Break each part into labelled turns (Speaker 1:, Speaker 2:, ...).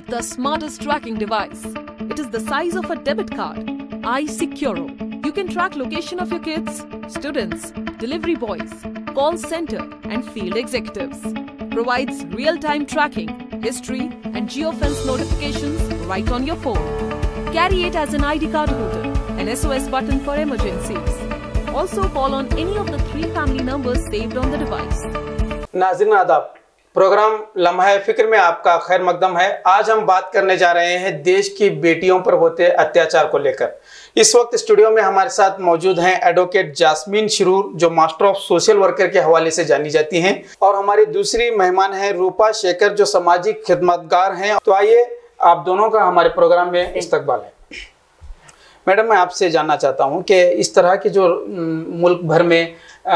Speaker 1: the smartest tracking device. It is the size of a debit card. FIKR. You can track location of your kids, students, delivery boys, call center and field executives. Provides real-time tracking, history and geofence notifications right on your phone. Carry it as an ID card holder, an SOS button for emergencies. Also call on any of the 3 family numbers saved on the device.
Speaker 2: नाज़रीन आदाब, programme लम्हा फिक्र में आपका खैर मकदम है। आज हम बात करने जा रहे हैं देश की बेटियों पर होते अत्याचार को लेकर। इस वक्त स्टूडियो में हमारे साथ मौजूद हैं एडवोकेट जास्मीन शिरूर, जो मास्टर ऑफ सोशल वर्कर के हवाले से जानी जाती हैं, और हमारी दूसरी मेहमान हैं रूपा शेखर, जो सामाजिक खिदमतगार हैं। तो आइए आप दोनों का हमारे प्रोग्राम में इस्तकबाल है। मैडम, मैं आपसे जानना चाहता हूं कि इस तरह के जो मुल्क भर में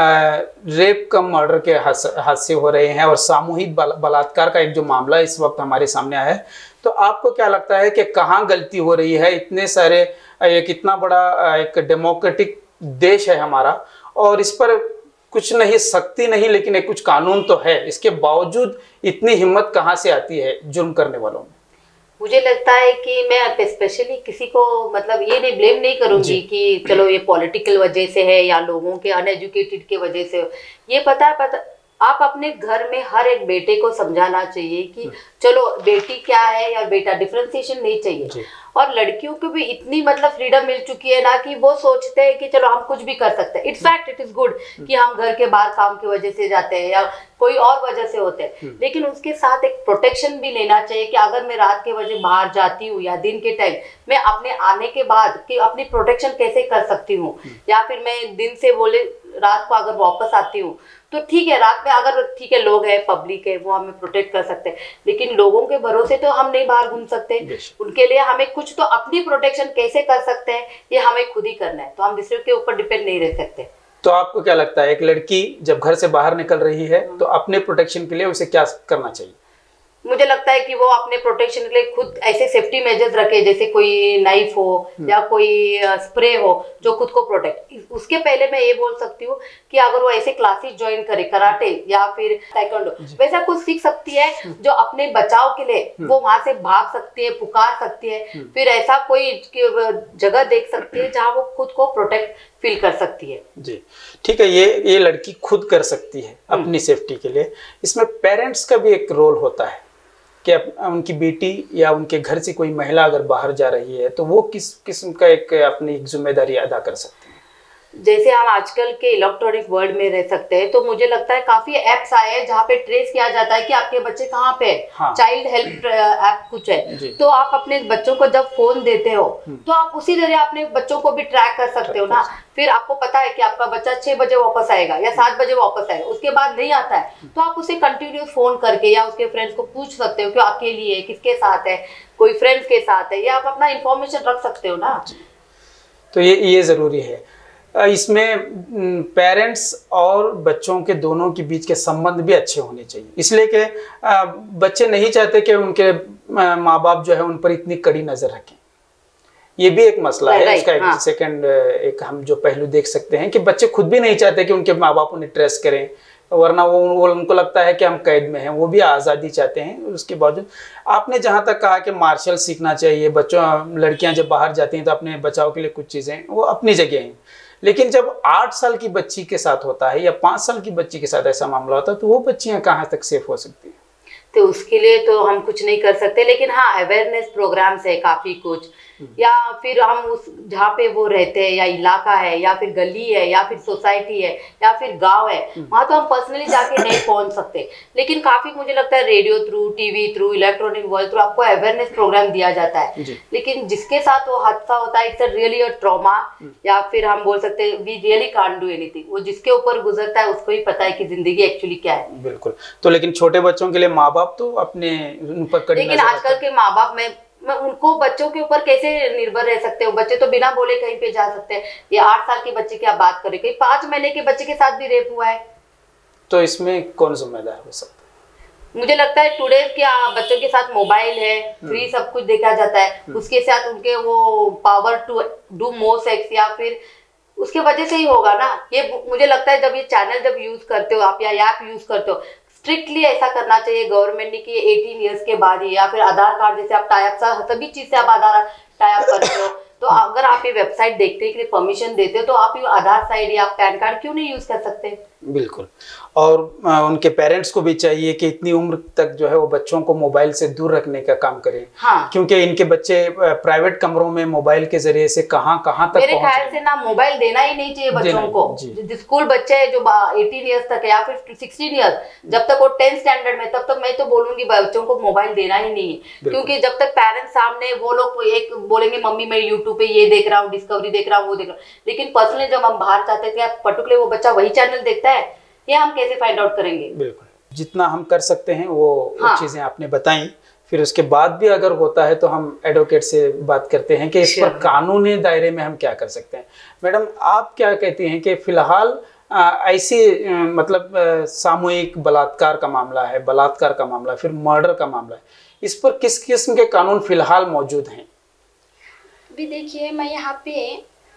Speaker 2: रेप कम मर्डर के हादसे हो रहे हैं और सामूहिक बलात्कार का एक जो मामला इस वक्त हमारे सामने आया है, तो आपको क्या लगता है कि कहाँ गलती हो रही है? इतने सारे, एक इतना बड़ा एक डेमोक्रेटिक देश है हमारा, और इस पर कुछ नहीं, सख्ती नहीं, लेकिन एक कुछ कानून तो है, इसके बावजूद इतनी हिम्मत कहाँ से आती है जुर्म करने वालों में?
Speaker 3: मुझे लगता है कि मैं स्पेशली किसी को मतलब ये नहीं ब्लेम नहीं करूंगी कि चलो ये पॉलिटिकल वजह से है या लोगों के अनएजुकेटेड के वजह से। ये पता आप अपने घर में हर एक बेटे को समझाना चाहिए कि चलो बेटी क्या है या बेटा, डिफरेंशिएशन नहीं चाहिए। और लड़कियों को भी इतनी मतलब फ्रीडम मिल चुकी है ना कि वो सोचते हैं कि चलो हम कुछ भी कर सकते हैं। It's fact, it is good कि हम घर के बाहर काम की वजह से जाते हैं या कोई और वजह से होते हैं, लेकिन उसके साथ एक प्रोटेक्शन भी लेना चाहिए कि अगर मैं रात के वजह बाहर जाती हूँ या दिन के टाइम, मैं अपने आने के बाद कि अपनी प्रोटेक्शन कैसे कर सकती हूँ, या फिर मैं दिन से बोले रात को अगर वापस आती हूँ तो ठीक है, रात में अगर ठीक है लोग हैं, पब्लिक है, वो हमें प्रोटेक्ट कर सकते हैं, लेकिन लोगों के भरोसे तो हम नहीं बाहर घूम सकते। उनके लिए हमें कुछ तो अपनी प्रोटेक्शन कैसे कर सकते हैं ये हमें खुद ही करना है, तो हम दूसरे के ऊपर डिपेंड नहीं रह सकते।
Speaker 2: तो आपको क्या लगता है, एक लड़की जब घर से बाहर निकल रही है तो अपने प्रोटेक्शन के लिए उसे क्या करना चाहिए?
Speaker 3: मुझे लगता है कि वो अपने प्रोटेक्शन के लिए खुद ऐसे सेफ्टी मेजर्स रखे, जैसे कोई नाइफ हो या कोई स्प्रे हो जो खुद को प्रोटेक्ट। उसके पहले मैं ये बोल सकती हूँ कि अगर वो ऐसे क्लासेस ज्वाइन करे, कराटे या फिर ताइक्वांडो, वैसा कुछ सीख सकती है जो अपने बचाव के लिए वो वहां से भाग सकती है, पुकार सकती है, फिर ऐसा कोई जगह देख सकती है जहाँ वो खुद को प्रोटेक्ट फील कर सकती है।
Speaker 2: जी ठीक है, ये लड़की खुद कर सकती है अपनी सेफ्टी के लिए। इसमें पेरेंट्स का भी एक रोल होता है कि उनकी बेटी या उनके घर से कोई महिला अगर बाहर जा रही है तो वो किस किस्म का एक अपनी जिम्मेदारी अदा कर सकते हैं।
Speaker 3: जैसे हम आजकल के इलेक्ट्रॉनिक वर्ल्ड में रह सकते हैं, तो मुझे लगता है काफी एप्स आए हैं जहाँ पे ट्रेस किया जाता है कि आपके बच्चे कहाँ पे है। हाँ। चाइल्ड हेल्प ऐप कुछ है, तो आप अपने बच्चों को जब फोन देते हो तो आप उसी तरह अपने बच्चों को भी ट्रैक कर सकते हो ना। फिर आपको पता है कि आपका बच्चा 6 बजे वापस आएगा या 7 बजे वापस आएगा, उसके बाद नहीं आता है, तो आप उसे कंटिन्यूस फोन करके या उसके फ्रेंड्स को पूछ सकते हो कि अकेली है, किसके साथ है, कोई फ्रेंड्स के साथ है, या आप अपना इंफॉर्मेशन रख सकते हो ना।
Speaker 2: तो ये जरूरी है। इसमें पेरेंट्स और बच्चों के दोनों के बीच के संबंध भी अच्छे होने चाहिए, इसलिए कि बच्चे नहीं चाहते कि उनके माँ बाप जो है उन पर इतनी कड़ी नजर रखें। ये भी एक मसला है। इसका एक सेकंड एक हम जो पहलू देख सकते हैं कि बच्चे खुद भी नहीं चाहते कि उनके माँ बाप उन्हें ट्रेस करें, वरना वो उनको लगता है कि हम कैद में हैं। वो भी आज़ादी चाहते हैं। उसके बावजूद आपने जहाँ तक कहा कि मार्शल सीखना चाहिए, बच्चों लड़कियाँ जब बाहर जाती हैं तो अपने बचाव के लिए कुछ चीज़ें वो अपनी जगह हैं, लेकिन जब 8 साल की बच्ची के साथ होता है या 5 साल की बच्ची के साथ ऐसा मामला होता है तो वो बच्चियां कहाँ तक सेफ हो सकती हैं?
Speaker 3: तो उसके लिए तो हम कुछ नहीं कर सकते, लेकिन हाँ अवेयरनेस प्रोग्राम्स है काफी कुछ, या फिर हम उस जहाँ पे वो रहते हैं या इलाका है या फिर गली है या फिर सोसाइटी है या फिर गांव है, वहाँ तो हम पर्सनली जाके नहीं पहुँच सकते, लेकिन काफी मुझे लगता है radio through, TV through, electronic world through आपको अवेयरनेस प्रोग्राम दिया जाता है। लेकिन जिसके साथ वो हादसा होता है, इट्स रियली अ ट्रॉमा, या फिर हम बोल सकते हैं we really can't do anything. वो जिसके ऊपर गुजरता है उसको ही पता है कि जिंदगी एक्चुअली क्या है।
Speaker 2: बिल्कुल। तो लेकिन छोटे बच्चों के लिए माँ बाप तो अपने ऊपर कड़ी,
Speaker 3: लेकिन आजकल के माँ बाप में उनको बच्चों के ऊपर कैसे निर्भर रह सकते हो? बच्चे तो बिना बोले कहीं पे जा सकते हैं। ये 8 साल के बच्चे की आप बात करें, कहीं 5 महीने के बच्चे के साथ भी रेप हुआ है, तो
Speaker 2: इसमें कौन जिम्मेदार हो सकता है?
Speaker 3: मुझे लगता है टुडे के बच्चों के साथ मोबाइल है, फ्री सब कुछ देखा जाता है, उसके साथ उनके वो power to do more sex या फिर उसके वजह से ही होगा ना। ये मुझे लगता है जब ये चैनल जब यूज करते हो आप या ऐप यूज करते हो, स्ट्रिक्टली ऐसा करना चाहिए गवर्नमेंट ने कि 18 इयर्स के बाद ही, या फिर आधार कार्ड जैसे आप टाइप सभी चीज से आप आधार टाइप करते हो, तो अगर आप ये वेबसाइट देखते हैं कि परमिशन देते हो तो आप ये आधार साइड या पैन कार्ड क्यों नहीं यूज कर सकते?
Speaker 2: बिल्कुल। और उनके पेरेंट्स को भी चाहिए कि इतनी उम्र तक जो है वो बच्चों को मोबाइल से दूर रखने का काम करें। हाँ। क्योंकि इनके बच्चे प्राइवेट कमरों में मोबाइल के जरिए से कहाँ तक
Speaker 3: मेरे ख्याल से ना मोबाइल देना ही नहीं चाहिए बच्चों को। स्कूल बच्चे जो 18 ईयर्स तक है या फिर 16 ईयर्स, जब तक वो 10th स्टैंडर्ड में, तब तक मैं तो बोलूंगी बच्चों को मोबाइल देना ही नहीं है। क्योंकि जब तक पेरेंट्स सामने, वो लोग एक बोलेंगे मम्मी मैं यूट्यूब पे ये देख रहा हूँ, डिस्कवरी देख रहा हूँ, वो देख रहा हूँ, लेकिन पर्सनली जब हम बाहर जाते थे पर्टिकुलर वो बच्चा वही चैनल देखता है, ये हम कैसे फाइंड आउट करेंगे?
Speaker 2: बिल्कुल, जितना हम कर सकते हैं वो चीजें आपने बताई। फिर उसके बाद भी अगर होता है तो हम एडवोकेट से बात करते हैं कि इस पर कानूनी दायरे में हम क्या कर सकते हैं। मैडम, आप क्या कहती हैं कि फिलहाल ऐसी मतलब सामूहिक बलात्कार का मामला, फिर मर्डर का मामला है, इस पर किस किस्म के कानून फिलहाल मौजूद हैं?
Speaker 4: भी देखिए, मैं यहाँ पे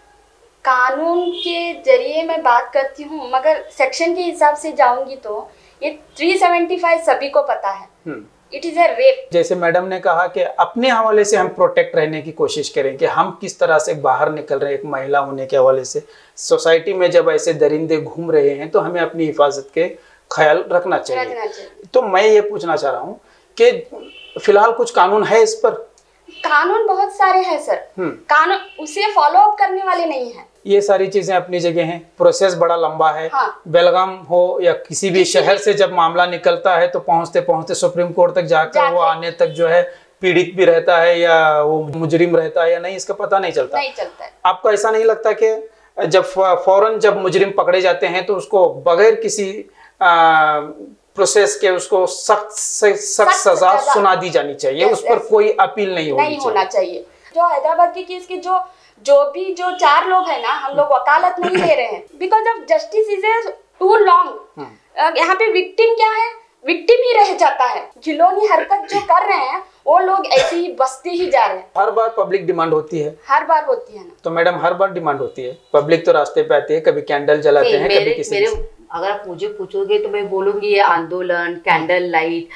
Speaker 4: कानून के जरिए मैं बात करती हूँ, मगर सेक्शन के हिसाब से जाऊंगी तो ये 375 सभी को पता है, इट इज अ रेप। जैसे
Speaker 2: मैडम ने कहा कि अपने हवाले से हम प्रोटेक्ट रहने की कोशिश करें कि हम किस तरह से बाहर निकल रहे हैं, एक महिला होने के हवाले से सोसाइटी में जब ऐसे दरिंदे घूम रहे हैं तो हमें अपनी हिफाजत के ख्याल रखना चाहिए। तो मैं ये पूछना चाह रहा हूँ कि फिलहाल कुछ कानून है इस पर?
Speaker 4: कानून बहुत सारे हैं सर, कानून उसे फॉलो अप करने वाले नहीं है।
Speaker 2: ये सारी चीजें अपनी जगह हैं, प्रोसेस बड़ा लंबा है।
Speaker 4: हाँ।
Speaker 2: बेलगाम हो या किसी भी शहर से जब मामला निकलता है तो पहुंचते पहुंचते सुप्रीम कोर्ट तक जाकर वो आने तक जो है पीड़ित भी रहता है या वो मुजरिम रहता है या नहीं, इसका पता नहीं चलता है। आपको ऐसा नहीं लगता कि जब फौरन जब मुजरिम पकड़े जाते हैं तो उसको बगैर किसी प्रोसेस के उसको सख्त सजा सुना दी जानी चाहिए, उस पर कोई अपील नहीं होना चाहिए?
Speaker 4: जो हैदराबाद की केस के जो 4 लोग हैं ना, हम लोग वकालत नहीं ले रहे हैं because of justice is too long. यहाँ पे विक्टिम क्या है, विक्टिम ही रह जाता है। खिलौनी हरकत जो कर रहे हैं वो लोग ऐसे ही बसते ही जा रहे हैं।
Speaker 2: हर बार पब्लिक डिमांड होती है,
Speaker 4: हर बार होती है ना।
Speaker 2: तो मैडम हर बार डिमांड होती है, पब्लिक तो रास्ते पे आती है, कभी कैंडल जलाते हैं, कभी किसी
Speaker 3: अगर आप मुझे पूछोगे तो मैं बोलूंगी ये आंदोलन, कैंडल लाइट,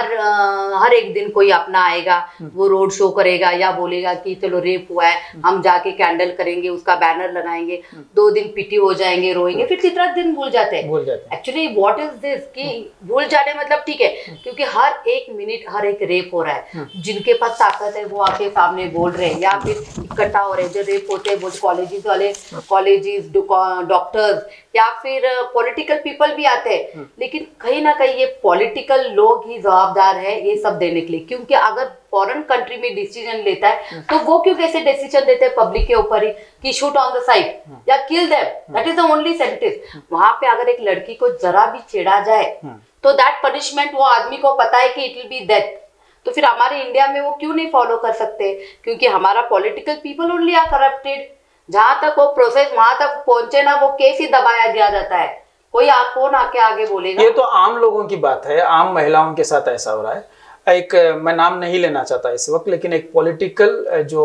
Speaker 3: हर एक दिन कोई अपना आएगा, वो रोड शो करेगा या बोलेगा कि चलो रेप हुआ है, हम जाके कैंडल करेंगे, उसका बैनर लगाएंगे, 2 दिन पिटी हो जाएंगे, रोएंगे, फिर तीसरा दिन भूल जाते हैं। एक्चुअली व्हाट इज दिस कि भूल जाने मतलब ठीक है, क्योंकि हर एक मिनट हर एक रेप हो रहा है। जिनके पास ताकत है वो आके सामने बोल रहे हैं या फिर इकट्ठा हो रहे हैं। जो रेप होते हैं वो कॉलेजेस वाले, कॉलेजेस, डॉक्टर्स या फिर पॉलिटिकल पीपल भी आते हैं, लेकिन कहीं ना कहीं ये पॉलिटिकल लोग ही जवाबदार है ये सब देने के लिए। क्योंकि अगर फॉरेन कंट्री में डिसीजन लेता है तो वो क्यों कैसे डिसीजन देते हैं पब्लिक के ऊपर ही कि शूट ऑन द साइड या kill them, that is the only sentence. वहां पे अगर एक लड़की को जरा भी छेड़ा जाए तो दैट पनिशमेंट वो आदमी को पता है कि इट विल बी डेथ। तो फिर हमारे इंडिया में वो क्यों नहीं फॉलो कर सकते? क्योंकि हमारा political people only are corrupted. जहां तक वो प्रोसेस वहां तक पहुंचे ना, वो केस ही दबाया दिया जाता है। कोई कौन आके आगे बोलेगा?
Speaker 2: ये तो आम लोगों की बात है, आम महिलाओं के साथ ऐसा हो रहा है। एक मैं नाम नहीं लेना चाहता इस वक्त, लेकिन एक पॉलिटिकल जो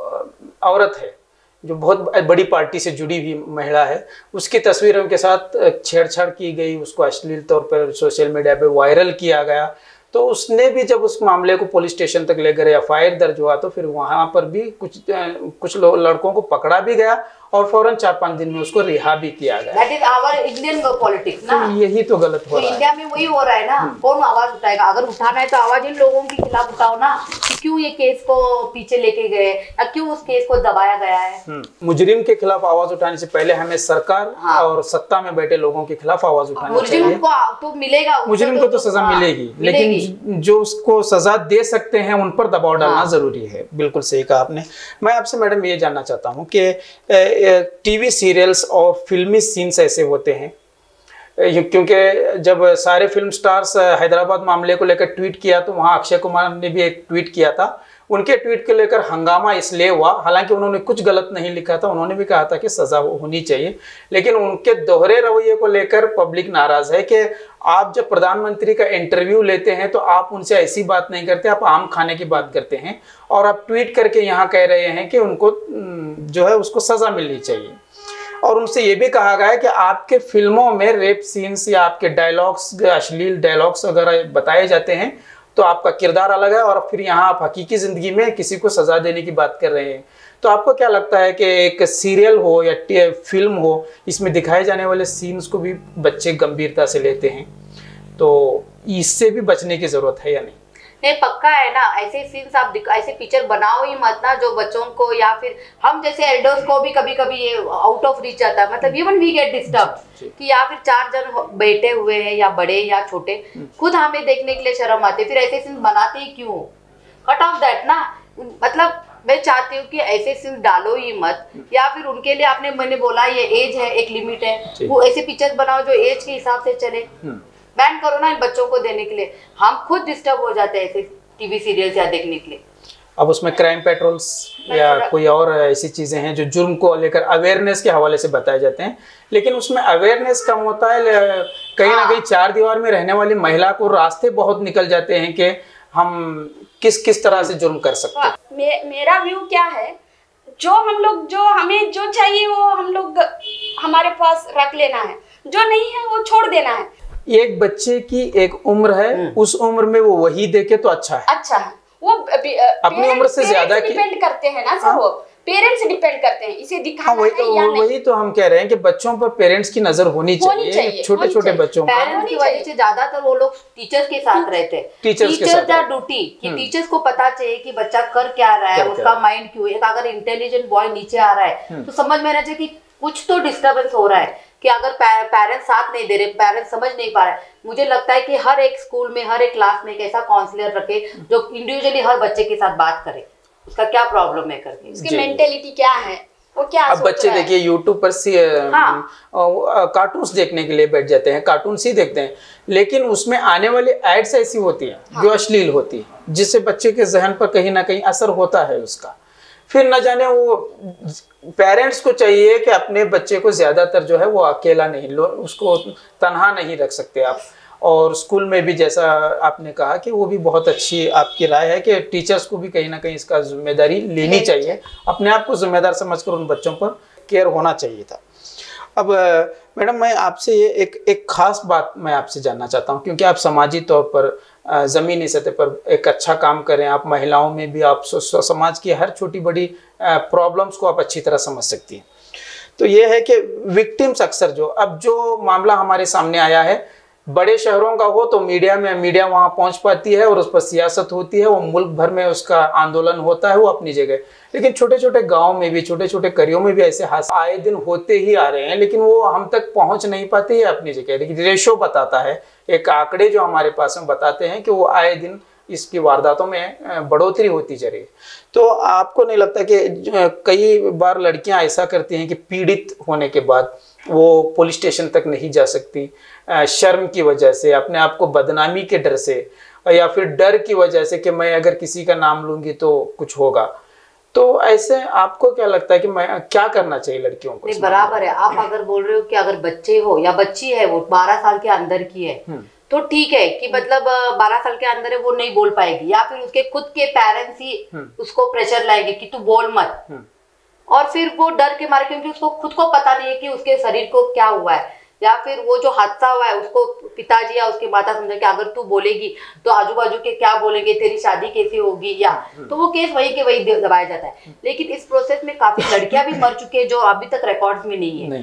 Speaker 2: औरत है जो बहुत बड़ी पार्टी से जुड़ी हुई महिला है, उसकी तस्वीरों के साथ छेड़छाड़ की गई, उसको अश्लील तौर पर सोशल मीडिया पे वायरल किया गया। तो उसने भी जब उस मामले को पुलिस स्टेशन तक ले गए, FIR दर्ज हुआ, तो फिर वहां पर भी कुछ लड़कों को पकड़ा भी गया और फौरन 4-5 दिन में उसको रिहा भी किया गया।
Speaker 3: That is our Indian politics ना।
Speaker 2: तो यही तो गलत हो रहा है।
Speaker 3: इंडिया में वही हो रहा है ना। कौन आवाज उठाएगा? अगर उठाना है तो आवाज इन लोगों के खिलाफ उठाओ ना, कि क्यों ये केस को पीछे लेके गए या क्यों उस केस को दबाया गया है।
Speaker 2: मुजरिम के खिलाफ आवाज उठाने से पहले हमें सरकार और सत्ता में बैठे लोगों के खिलाफ आवाज उठानी चाहिए।
Speaker 3: मुजरिम को तो मिलेगा,
Speaker 2: मुजरिम को तो सजा मिलेगी, लेकिन जो उसको सजा दे सकते हैं उन पर दबाव डालना जरूरी है। बिल्कुल सही कहा आपने। मैं आपसे मैडम ये जानना चाहता हूँ कि टीवी सीरियल्स और फिल्मी सीन्स ऐसे होते हैं, क्योंकि जब सारे फिल्म स्टार्स हैदराबाद मामले को लेकर ट्वीट किया तो वहाँ अक्षय कुमार ने भी एक ट्वीट किया था। उनके ट्वीट को लेकर हंगामा इसलिए हुआ, हालांकि उन्होंने कुछ गलत नहीं लिखा था, उन्होंने भी कहा था कि सजा होनी चाहिए, लेकिन उनके दोहरे रवैये को लेकर पब्लिक नाराज है कि आप जब प्रधानमंत्री का इंटरव्यू लेते हैं तो आप उनसे ऐसी बात नहीं करते, आप आम खाने की बात करते हैं और आप ट्वीट करके यहाँ कह रहे हैं कि उनको जो है उसको सजा मिलनी चाहिए। और उनसे ये भी कहा गया है कि आपके फिल्मों में रेप सीन्स या आपके डायलॉग्स, अश्लील डायलॉग्स अगर बताए जाते हैं तो आपका किरदार अलग है, और फिर यहाँ आप हकीकी जिंदगी में किसी को सजा देने की बात कर रहे हैं। तो आपको क्या लगता है कि एक सीरियल हो या फिल्म हो, इसमें दिखाए जाने वाले सीन्स को भी बच्चे गंभीरता से लेते हैं, तो इससे भी बचने की जरूरत है या नहीं?
Speaker 3: नहीं, पक्का है ना। ऐसे सीन्स आप ऐसे पिक्चर बनाओ ही मत ना जो बच्चों को या फिर हम जैसे एल्डर्स को भी कभी कभी ये आउट ऑफ रीच जाता है, मतलब इवन वी गेट डिस्टर्ब कि या फिर 4 जन बैठे हुए हैं या बड़े या छोटे, खुद हमें देखने के लिए शर्म आती है, फिर ऐसे सीन्स बनाते ही क्यों? कट ऑफ दैट ना। मतलब मैं चाहती हूँ कि ऐसे सीन्स डालो ही मत, या फिर उनके लिए आपने मैंने बोला ये एज है, एक लिमिट है, वो ऐसे पिक्चर्स बनाओ जो एज के हिसाब से चले। बैन करो ना इन बच्चों को देने के लिए, हम खुद डिस्टर्ब हो जाते हैं ऐसे टीवी सीरियल्स या देखने के लिए।
Speaker 2: अब उसमें क्राइम पेट्रोल्स या कोई और ऐसी चीजें हैं जो जुर्म को लेकर अवेयरनेस के हवाले से बताए जाते हैं, लेकिन उसमें अवेयरनेस कम होता है। कहीं ना कहीं 4 दीवार में रहने वाली महिला को रास्ते बहुत निकल जाते हैं कि हम किस तरह से जुर्म कर सकते हैं।
Speaker 4: मेरा व्यू क्या है, जो हम लोग जो हमें जो चाहिए वो हम लोग हमारे पास रख लेना है, जो नहीं है वो छोड़ देना है।
Speaker 2: एक बच्चे की एक उम्र है, उस उम्र में वो वही देखे तो अच्छा है।
Speaker 4: अच्छा है, वो
Speaker 2: अपनी उम्र से ज्यादा
Speaker 4: डिपेंड करते हैं ना सर, वो पेरेंट्स डिपेंड करते हैं इसे दिखाना है या नहीं।
Speaker 2: वही तो हम कह रहे हैं कि बच्चों पर पेरेंट्स की नजर होनी चाहिए। छोटे छोटे बच्चों पर
Speaker 3: पेरेंट्स की वजह से ज्यादातर वो लोग टीचर्स के साथ रहते हैं। टीचर्स का ड्यूटी कि टीचर्स को पता चाहिए कि बच्चा कर क्या रहा है, उसका माइंड क्यों है। अगर इंटेलिजेंट बॉय नीचे आ रहा है तो समझ में आना चाहिए कि कुछ तो डिस्टर्बेंस हो रहा है, कि अगर पेरेंट्स साथ नहीं दे रहे, पेरेंट्स समझ नहीं पा रहे। मुझे लगता है कि हर एक स्कूल में, हर एक क्लास में एक ऐसा काउंसलर रखे जो इंडिविजुअली हर बच्चे के साथ बात करे, उसका क्या प्रॉब्लम है करके,
Speaker 4: उसकी मेंटेलिटी क्या है, वो क्या
Speaker 2: अब बच्चे देखिए यूट्यूब पर कार्टून्स देखने के लिए बैठ जाते हैं, कार्टून्स ही देखते हैं, लेकिन उसमें आने वाली एड्स ऐसी होती हैं जो अश्लील होती है, जिससे बच्चे के जहन पर कहीं ना कहीं असर होता है उसका। फिर न जाने वो पेरेंट्स को चाहिए कि अपने बच्चे को ज्यादातर जो है वो अकेला नहीं उसको तन्हा नहीं रख सकते आप। और स्कूल में भी जैसा आपने कहा कि वो भी बहुत अच्छी आपकी राय है कि टीचर्स को भी कहीं ना कहीं इसका जिम्मेदारी लेनी चाहिए, अपने आप को जिम्मेदार समझकर उन बच्चों पर केयर होना चाहिए था। अब मैडम मैं आपसे ये एक खास बात मैं आपसे जानना चाहता हूँ, क्योंकि आप समाजी तौर पर ज़मीनी सतह पर एक अच्छा काम करें, आप महिलाओं में भी आप समाज की हर छोटी बड़ी प्रॉब्लम्स को आप अच्छी तरह समझ सकती हैं। तो ये है कि विक्टिम्स अक्सर जो मामला हमारे सामने आया है, बड़े शहरों का हो तो मीडिया वहां पहुंच पाती है और उस पर सियासत होती है, वो मुल्क भर में उसका आंदोलन होता है, वो अपनी जगह। लेकिन छोटे छोटे गांव में भी, छोटे छोटे करियों में भी ऐसे हादसे आए दिन होते ही आ रहे हैं, लेकिन वो हम तक पहुंच नहीं पाते है अपनी जगह। लेकिन रेशो बताता है, एक आंकड़े जो हमारे पास में बताते हैं कि वो आए दिन इसकी वारदातों में बढ़ोतरी होती जा रही है। तो आपको नहीं लगता कि कई बार लड़कियां ऐसा करती हैं कि पीड़ित होने के बाद वो पुलिस स्टेशन तक नहीं जा सकती, शर्म की वजह से, अपने आप को बदनामी के डर से, या फिर डर की वजह से कि मैं अगर किसी का नाम लूंगी तो कुछ होगा। तो ऐसे आपको क्या लगता है कि मैं क्या करना चाहिए लड़कियों को?
Speaker 3: नहीं, बराबर है। आप अगर बोल रहे हो कि अगर बच्चे हो या बच्ची है, वो 12 साल के अंदर की है, तो ठीक है कि मतलब 12 साल के अंदर है, वो नहीं बोल पाएगी, या फिर उसके खुद के पेरेंट्स ही उसको प्रेशर लाएंगे कि तू बोल मत, और फिर वो डर के मारे, क्योंकि उसको खुद को पता नहीं है कि उसके शरीर को क्या हुआ है, या फिर वो जो हादसा हुआ है उसको पिताजी या उसकी माता समझे कि अगर तू बोलेगी तो आजू बाजू के क्या बोलेंगे, तेरी शादी कैसे होगी, या तो वो केस वही के वही दबाया जाता है। लेकिन इस प्रोसेस में काफी लड़कियां भी मर चुकी है जो अभी तक रिकॉर्ड्स में नहीं है।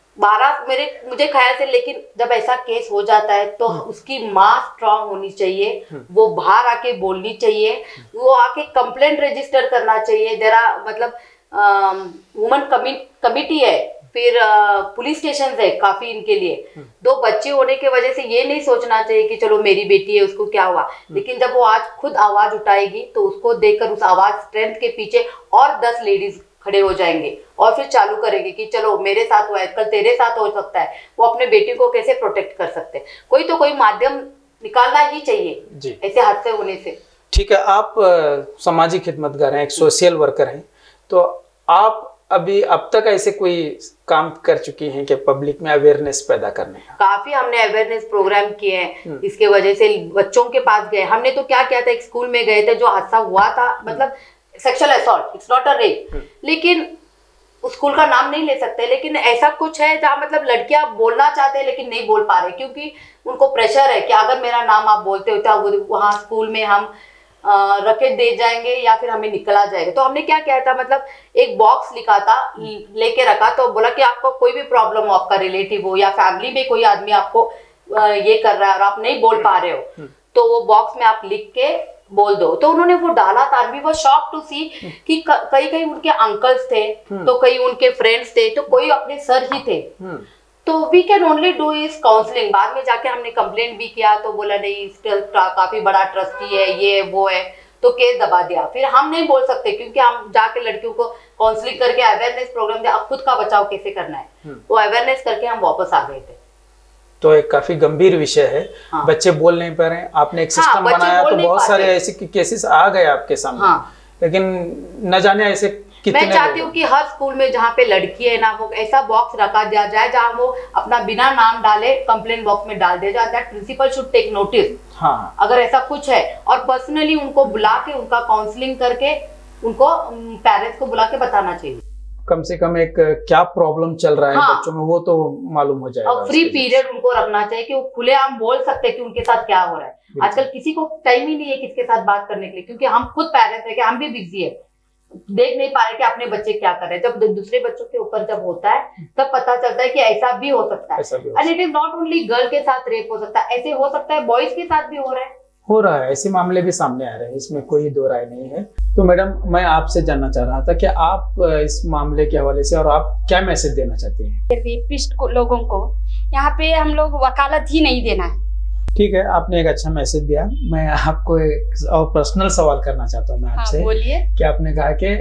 Speaker 3: 12 मुझे ख्याल से, लेकिन जब ऐसा केस हो जाता है तो उसकी माँ स्ट्रांग होनी चाहिए, वो बाहर आके बोलनी चाहिए, वो आके कंप्लेंट रजिस्टर करना चाहिए। मतलब वुमन कमिटी है, फिर पुलिस स्टेशन है काफी इनके लिए। 2 बच्चे होने के वजह से ये नहीं सोचना चाहिए कि चलो मेरी बेटी है उसको क्या हुआ, लेकिन जब वो आज खुद आवाज उठाएगी तो उसको देखकर उस आवाज स्ट्रेंथ के पीछे और 10 लेडीज खड़े हो जाएंगे और फिर चालू करेंगे कि चलो मेरे साथ हुआ है, कल तेरे साथ हो सकता है। वो अपने बेटी को कैसे प्रोटेक्ट कर सकते हैं, कोई तो कोई माध्यम निकालना ही चाहिए ऐसे हादसे होने से।
Speaker 2: ठीक है, आप सामाजिक खिदमतगार हैं, एक सोशल वर्कर हैं, तो आप अभी अब तक ऐसे कोई काम कर चुकी हैं कि पब्लिक में अवेयरनेस पैदा करने?
Speaker 3: काफी हमने अवेयरनेस प्रोग्राम किए हैं, इसके वजह से बच्चों के पास गए। हमने तो क्या किया था, एक स्कूल में गए थे, जो हादसा हुआ था, मतलब sexual assault, it's not a rape, लेकिन स्कूल का नाम नहीं ले सकते, लेकिन ऐसा कुछ है जहाँ मतलब लड़कियां बोलना चाहते हैं लेकिन नहीं बोल पा रहे, क्योंकि उनको प्रेशर है कि अगर मेरा नाम आप बोलते हो तो वहाँ स्कूल में हम रकेट दे जाएंगे या फिर हमें निकला जाएगा। तो हमने क्या किया था, मतलब एक बॉक्स लिखा था, लेके रखा, तो बोला कि आपको कोई भी प्रॉब्लम हो, आपका रिलेटिव हो या फैमिली में कोई आदमी आपको ये कर रहा है और आप नहीं बोल पा रहे हो, तो वो बॉक्स में आप लिख के बोल दो। तो उन्होंने वो डाला था, भी वो शॉक टू सी कि कई कई उनके अंकल्स थे, तो कई उनके फ्रेंड्स थे, तो कोई अपने सर ही थे। तो we can only do is counselling. बाद में जाके हमने कंप्लेंट भी किया, तो बोला नहीं काफी बड़ा ट्रस्टी है, ये वो है, तो केस दबा दिया। फिर हम नहीं बोल सकते क्योंकि हम जाके लड़कियों को काउंसलिंग करके अवेयरनेस प्रोग्राम दिया, अब खुद का बचाव कैसे करना है, वो अवेयरनेस करके हम वापस आ गए थे।
Speaker 2: तो एक काफी गंभीर विषय है। हाँ। बच्चे बोल नहीं पा रहे हैं, आपने एक सिस्टम बनाया, तो बहुत सारे ऐसे केसेस आ गए आपके सामने। हाँ। लेकिन न जाने ऐसे कितने।
Speaker 3: मैं चाहती हूँ कि हर स्कूल में जहाँ पे लड़की है ना, वो ऐसा बॉक्स रखा दिया जाए जहाँ वो अपना बिना नाम डाले कंप्लेंट बॉक्स में डाल दिया जाए, that principal should take notice. हाँ। अगर ऐसा कुछ है, और पर्सनली उनको बुला के उनका काउंसलिंग करके उनको पेरेंट्स को बुला के बताना चाहिए।
Speaker 2: कम से कम एक क्या प्रॉब्लम चल रहा है हाँ। बच्चों में वो तो मालूम हो जाएगा।
Speaker 3: और फ्री पीरियड उनको रखना चाहिए कि वो खुलेआम बोल सकते हैं कि उनके साथ क्या हो रहा है। आजकल किसी को टाइम ही नहीं है किसके साथ बात करने के लिए, क्योंकि हम खुद पेरेंट्स है कि हम भी बिजी है, देख नहीं पा रहे कि अपने बच्चे क्या कर रहे हैं। जब दूसरे बच्चों के ऊपर जब होता है तब पता चलता है कि ऐसा भी हो सकता है। And it is not only girl के साथ रेप हो सकता है, ऐसे हो सकता है बॉयज के साथ भी हो रहा है, ऐसे मामले भी सामने आ रहे हैं, इसमें कोई दो राय नहीं है। तो मैडम, मैं आपसे जानना चाह रहा था कि आप इस मामले के हवाले से और आप क्या मैसेज देना चाहते हैं
Speaker 4: रेपिस्ट लोगों को? यहाँ पे हम लोग वकालत ही नहीं देना है।
Speaker 2: ठीक है, आपने एक अच्छा मैसेज दिया। मैं आपको एक और पर्सनल सवाल करना चाहता हूँ मैं आपसे।
Speaker 4: हाँ, बोलिए।
Speaker 2: कि आपने कहा कि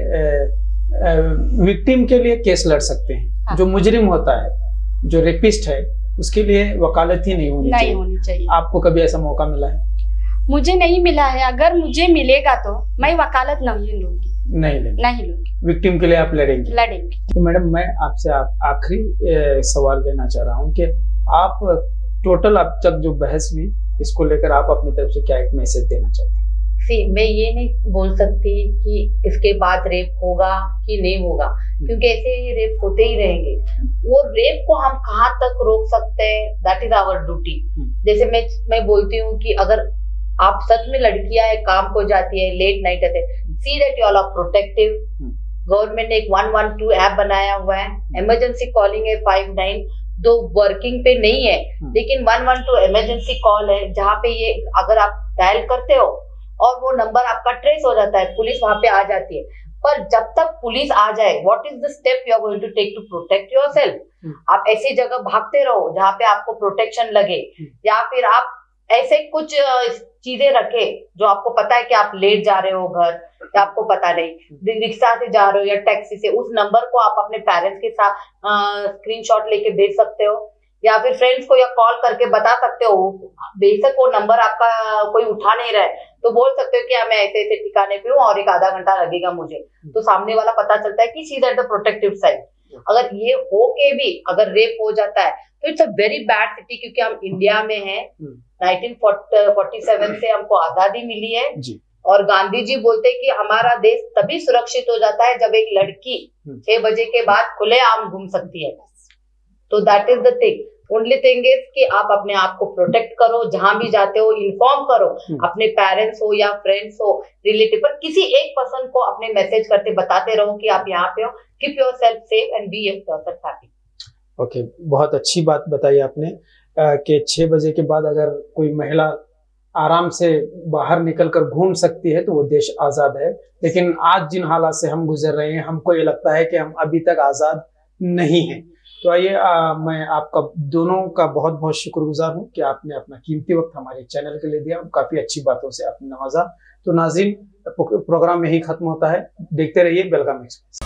Speaker 2: विक्टिम के लिए केस लड़ सकते हैं। हाँ। जो मुजरिम होता है, जो रेपिस्ट है, उसके लिए वकालत ही नहीं होनी चाहिए। आपको कभी ऐसा मौका मिला है?
Speaker 4: मुझे नहीं मिला है। अगर मुझे मिलेगा तो मैं वकालत नहीं लूंगी। नहीं लूंगी।
Speaker 2: विक्टिम के लिए आप लड़ेंगे। तो मैडम, मैं आपसे आखिरी सवाल लेना चाह रहा हूँ कि आप टोटल अब तक जो बहस हुई, इसको लेकर आप अपनी तरफ से क्या एक मैसेज देना चाहते हैं?
Speaker 3: मैं ये नहीं बोल सकती कि इसके बाद रेप होगा कि नहीं होगा, क्योंकि ऐसे ही रेप होते ही रहेंगे। वो रेप को हम कहाँ तक रोक सकते हैं, दैट इज आवर ड्यूटी। जैसे मैं बोलती हूँ कि अगर आप सच में लड़कियां है, काम को जाती है, लेट नाइट आते, see that you all are protective. Government ने एक 112 ऐप बनाया हुआ है, इमरजेंसी कॉलिंग है 59, दो वर्किंग पे नहीं है, लेकिन 112 इमरजेंसी कॉल है, जहाँ पे ये अगर आप डायल करते हो और वो नंबर आपका ट्रेस हो जाता है, पुलिस वहां पे आ जाती है। पर जब तक पुलिस आ जाए, what is the step you are going to take to protect yourself? आप ऐसी जगह भागते रहो जहाँ पे आपको प्रोटेक्शन लगे, या फिर आप ऐसे कुछ चीजें रखे जो आपको पता है कि आप लेट जा रहे हो घर, या आपको पता नहीं रिक्शा से जा रहे हो या टैक्सी से, उस नंबर को आप अपने पेरेंट्स के साथ स्क्रीनशॉट लेके भेज सकते हो, या फिर फ्रेंड्स को या कॉल करके बता सकते हो। बेशक वो नंबर आपका कोई उठा नहीं रहा है तो बोल सकते हो कि मैं ऐसे ऐसे ठिकाने पे हूँ और एक आधा घंटा लगेगा मुझे, तो सामने वाला पता चलता है कि she is at the protective side. अगर ये हो के भी अगर रेप हो जाता है तो it's a very bad city, क्योंकि हम इंडिया में हैं, 1947 से हमको आजादी मिली है जी। और गांधी जी बोलते हैं कि हमारा देश तभी सुरक्षित हो जाता है जब एक लड़की 6 बजे के बाद खुलेआम घूम सकती है। तो that is the thing, only thing is कि आप अपने आप को प्रोटेक्ट करो, जहां भी जाते हो इन्फॉर्म करो, अपने पेरेंट्स हो या फ्रेंड्स हो, रिलेटिव, पर किसी एक पर्सन को अपने मैसेज करते बताते रहो कि आप यहाँ पे हो, keep yourself safe and be yourself happy.
Speaker 2: Okay, बहुत अच्छी बात बताई आपने कि 6 बजे के बाद अगर कोई महिला आराम से बाहर निकलकर घूम सकती है तो वो देश आजाद है। लेकिन आज जिन हालात से हम गुजर रहे हैं, हमको ये लगता है कि हम अभी तक आजाद नहीं हैं। तो आइए, मैं आपका दोनों का बहुत बहुत शुक्रगुजार हूँ कि आपने अपना कीमती वक्त हमारे चैनल के लिए दिया, काफी अच्छी बातों से आपने नवाजा। तो नाज़रीन, प्रोग्राम यही खत्म होता है। देखते रहिए बेलगाम एक्सप्रेस।